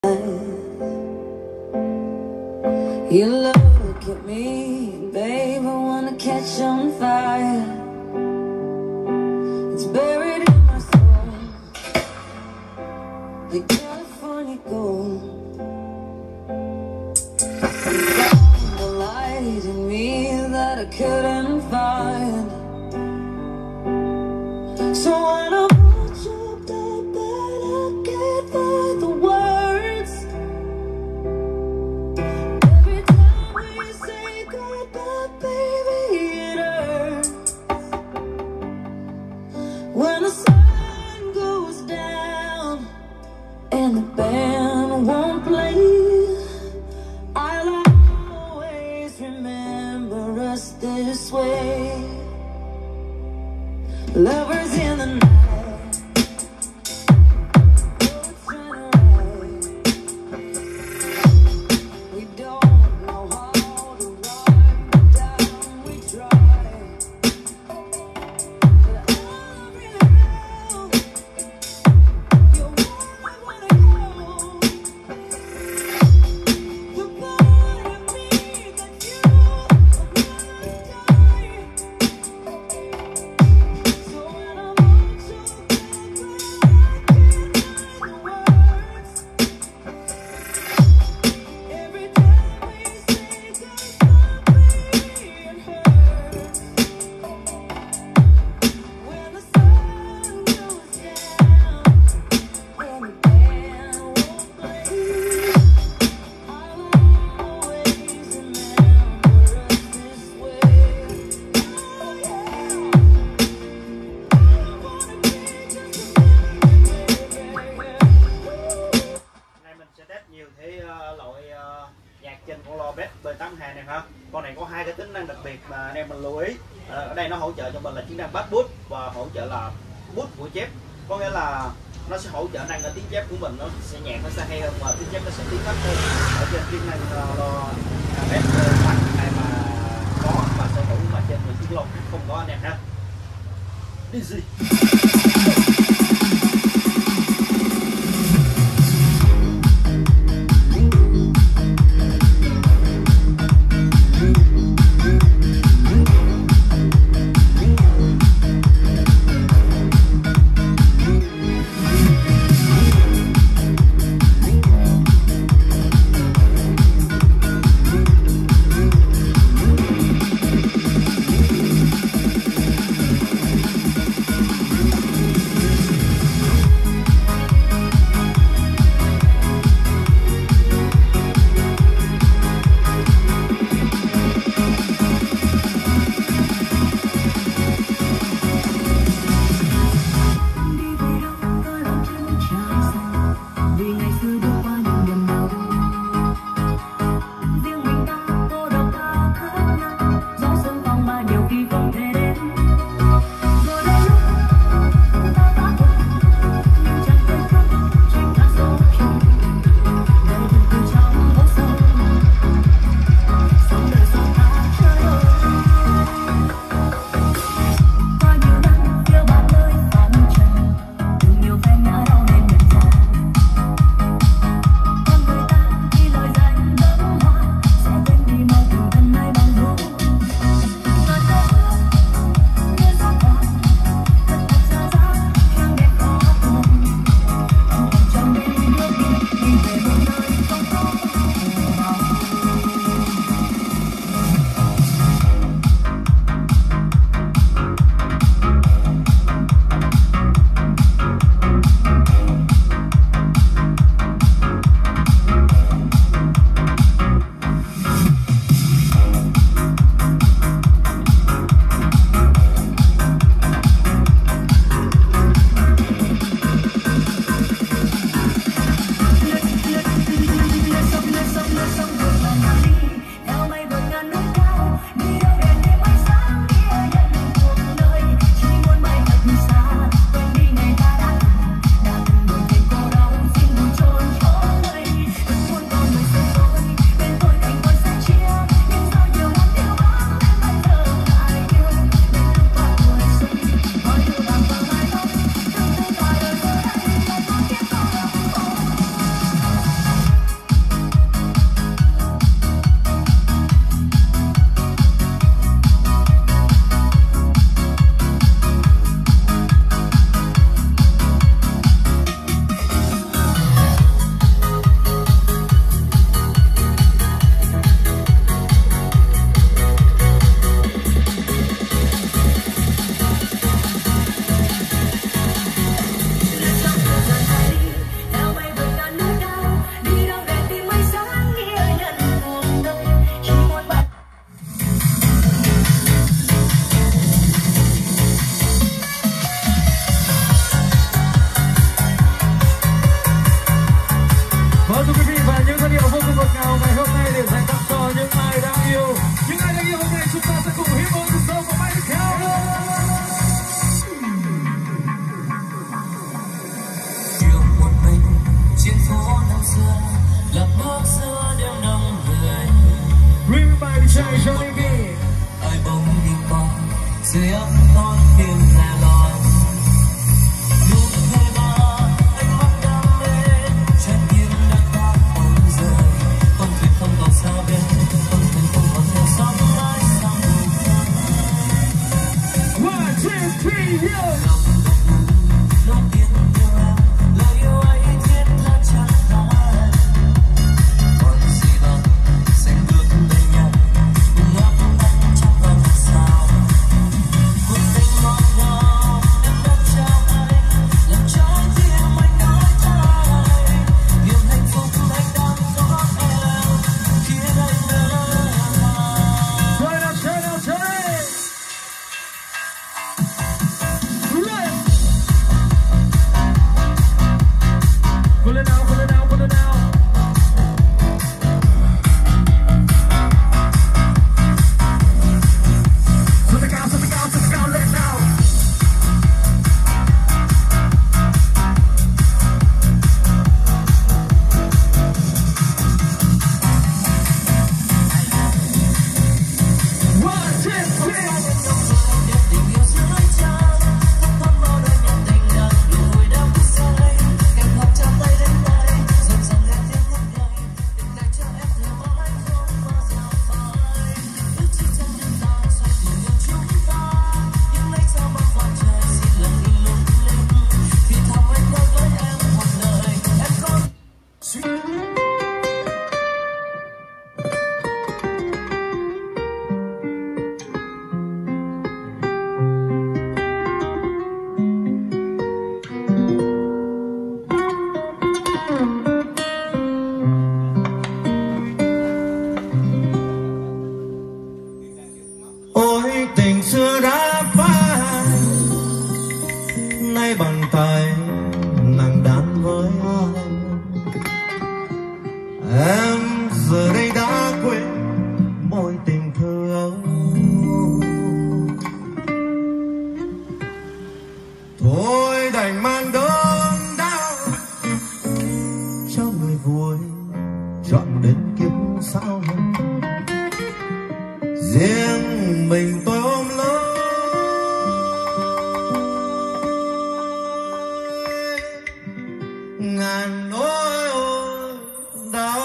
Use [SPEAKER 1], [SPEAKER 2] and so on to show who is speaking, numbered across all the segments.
[SPEAKER 1] You look at me, babe, I wanna catch on fire. It's buried in my soul, like California gold. You found the light in me that I couldn't find. So when I put you back, I can't find the words. Every time we say goodbye, baby, it hurts. When the sun goes down and the band won't play, I'll always remember us this way. Lovers in the night, boats run away. We don't know how to run, but down we try. But I really know you're where I wanna go. The part of me that you will never die. So when I'm on your back, I can't find the words. Every time we say goodbye, baby, it hurts. When the sun goes down and the band won't play, I'll always remember us this way. Oh yeah.
[SPEAKER 2] Hôm nay mình sẽ test nhiều cái loại nhạc trên con loa Bass B82 này ha. Con này có hai cái tính năng đặc biệt mà anh em mình lưu ý. Ở đây nó hỗ trợ cho mình là chức năng bass boost và hỗ trợ là boost của chép. Có nghĩa là nó sẽ hỗ trợ năng ở tiếng chép của mình nó sẽ nhạc nó sẽ hay hơn và tiếng chép nó sẽ tiếng thấp hơn. Ở trên chức năng loa Bass B82 này mà có và sở hữu mà trên những chiếc loa khác không có anh em ha. Easy.
[SPEAKER 3] nào ngày hôm nay để dành tặng cho những ai đang yêu. Những ai đang yêu hôm nay chúng ta sẽ cùng hít một hơi sâu và bay theo.
[SPEAKER 4] Yêu một mình trên phố năm xưa, là bước giữa đêm đông người.
[SPEAKER 3] Remember DJ Johnny B.
[SPEAKER 4] Ai bỗng đi qua dưới ấm con tim lẻ loi. Lúc thấy ba ánh mắt đam mê, trái tim đã qua bóng rơi. Con thuyền không còn xa bên, con thuyền không còn theo sóng mãi sau người.
[SPEAKER 3] 1, 2, 3, yo.
[SPEAKER 4] Nói tiếng yêu em, lời yêu ấy thiết tha chẳng phải. Còn gì bằng sẽ bước bên nhau, ngắm ngắm trong vòng sao. Cuộc tình ngọt ngào em đã trao anh, làm trái tim anh nói thay. Niềm hạnh phúc anh đang có em, khiến anh mơ màng.
[SPEAKER 3] Turn up, turn up, turn it. Right. Pull it out, pull it out, pull it out. Something out, something out, something out, let it out. One, two, three.
[SPEAKER 4] Tình yêu dưới trăng, không thấm bao đời nhận tình đang đuổi đắm say. Em ngọt trao tay đến tay, dần dần lên tiếng khúc nhảy. Đừng để cho em thừa mãi không bao giờ phai. Ước chỉ trong đêm dài xoay tình yêu chúng ta. Những ngày sau bao khoảng trời xin lần đi lung linh. Thì thầm anh nói với em một lời, em có.
[SPEAKER 5] Ôi tình xưa đã phai, nay bàn tay nàng đan với ai. Em giờ đây đã quên mối tình thơ ấu. Thôi đành mang đớn đau cho người vui, chọn đến kiếp sau. Riêng mình tôi ôm lấy ngàn nỗi ôi đau.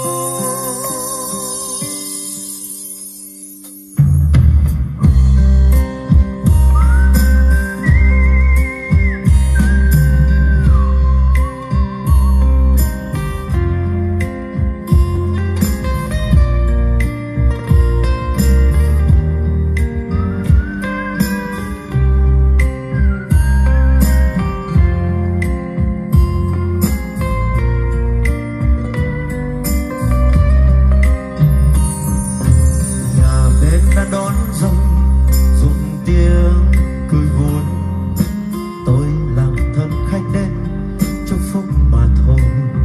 [SPEAKER 5] Nhà bên đã đón dâu dùng tiếng cười vui. Tôi làm thân khách đến chúc phúc mà thôi.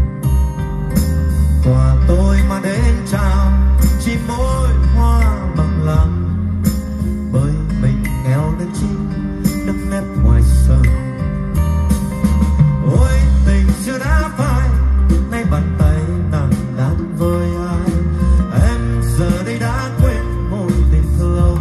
[SPEAKER 5] Quà tôi mà đến chào chỉ mỗi hoa bằng lăng. Bởi mình nghèo đến chi đâm nét ngoài sân. Ôi tình xưa đã phai, nay bàn tay nàng đan với ai. Em giờ đây đã quên mối tình thơ ấu.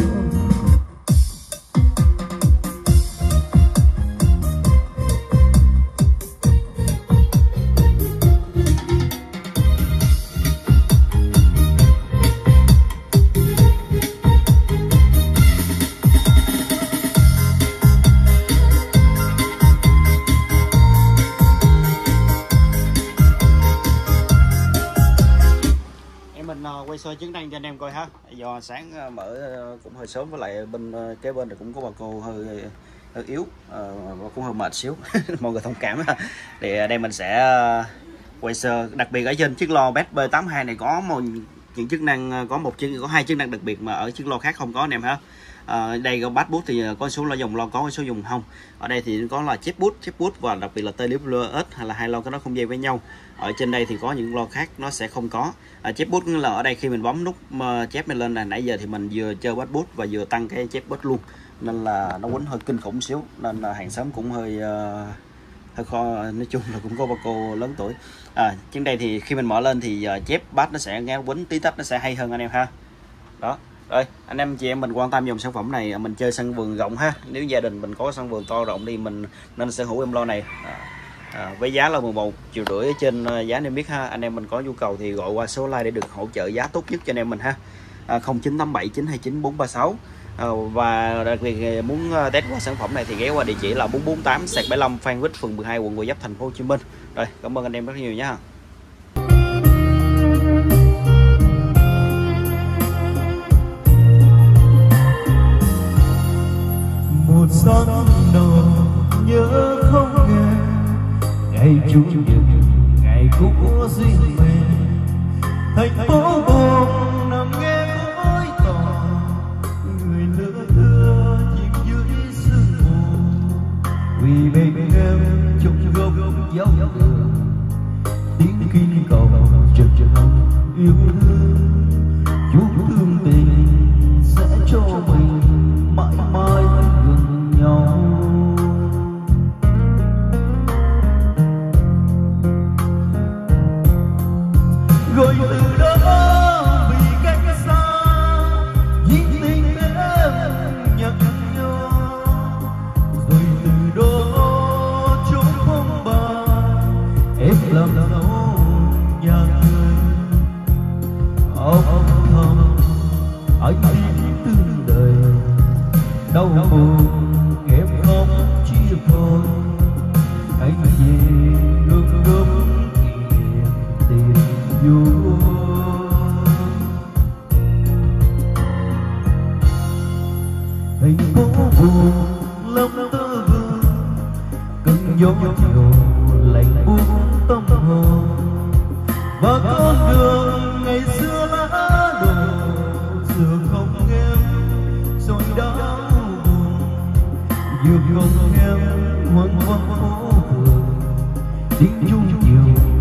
[SPEAKER 2] Em mình quay soi chức năng cho anh em coi ha. Do sáng mở cũng hơi sớm, với lại bên kế bên này cũng có bà cô hơi yếu và cũng hơi mệt xíu. Mọi người thông cảm ha. Thì đây mình sẽ quay sơ, đặc biệt ở trên chiếc lo Best B82 này có một những chức năng, có hai chức năng đặc biệt mà ở chiếc lo khác không có anh em ha. Đây có bass bút thì có số lo dùng lo có số dùng không. Ở đây thì có là chép bút và đặc biệt là TWS hay là hai lo cái nó không dây với nhau. Ở trên đây thì có những lo khác nó sẽ không có. Chép bút là ở đây khi mình bấm nút chép này lên là nãy giờ thì mình vừa chơi bass bút và vừa tăng cái chép bút luôn, nên là nó quýnh hơi kinh khủng xíu, nên là hàng xóm cũng hơi khó, nói chung là cũng có bà cô lớn tuổi. Trên đây thì khi mình mở lên thì chép bass nó sẽ nghe quýnh tí tách nó sẽ hay hơn anh em ha. Đó. Rồi anh em chị em mình quan tâm dòng sản phẩm này, mình chơi sân vườn rộng ha, nếu gia đình mình có sân vườn to rộng đi mình nên sở hữu em lo này. Với giá là 11,5 triệu trên giá niêm yết ha. Anh em mình có nhu cầu thì gọi qua số line để được hỗ trợ giá tốt nhất cho anh em mình ha. 0987 929 436. Và đặc biệt muốn test qua sản phẩm này thì ghé qua địa chỉ là 448/75 Phan Rích, phường 12, quận Gò Vấp, thành phố Hồ Chí Minh. Rồi, cảm ơn anh em rất nhiều nhé.
[SPEAKER 5] Một sáng đầu nhớ không nghe ngày chủ nhật, ngày cũ riêng mình, thành phố buồn nằm nghe mối tỏ, người lỡ thưa chìm dưới sương mù, vì bên em trong góc giáo đường tiếng kinh cầu chợt yêu thương, chú thương tình sẽ cho mình mãi mãi gần nhau. Rồi từ đó vì cách xa những tình em nhắc nhớ, rồi từ đó chỗ phong ba em làm dấu nhà người âm thầm anh tin tương đời đau buồn em không chia phôi, anh về ngước ngước kỷ niệm tình yêu. Thành phố buồn lắm tơ vương, cơn gió chiều lạnh buốt tâm hồn, và con đường ngày xưa lá đổ giờ không em rồi đau buồn, vừa không em hoang hoang phố phường tiếng chuông chiều